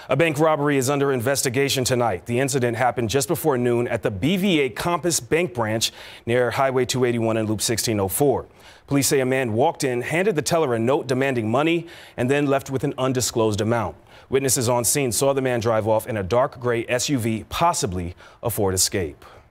A bank robbery is under investigation tonight. The incident happened just before noon at the BVA Compass Bank branch near Highway 281 and Loop 1604. Police say a man walked in, handed the teller a note demanding money, and then left with an undisclosed amount. Witnesses on scene saw the man drive off in a dark gray SUV, possibly a Ford Escape.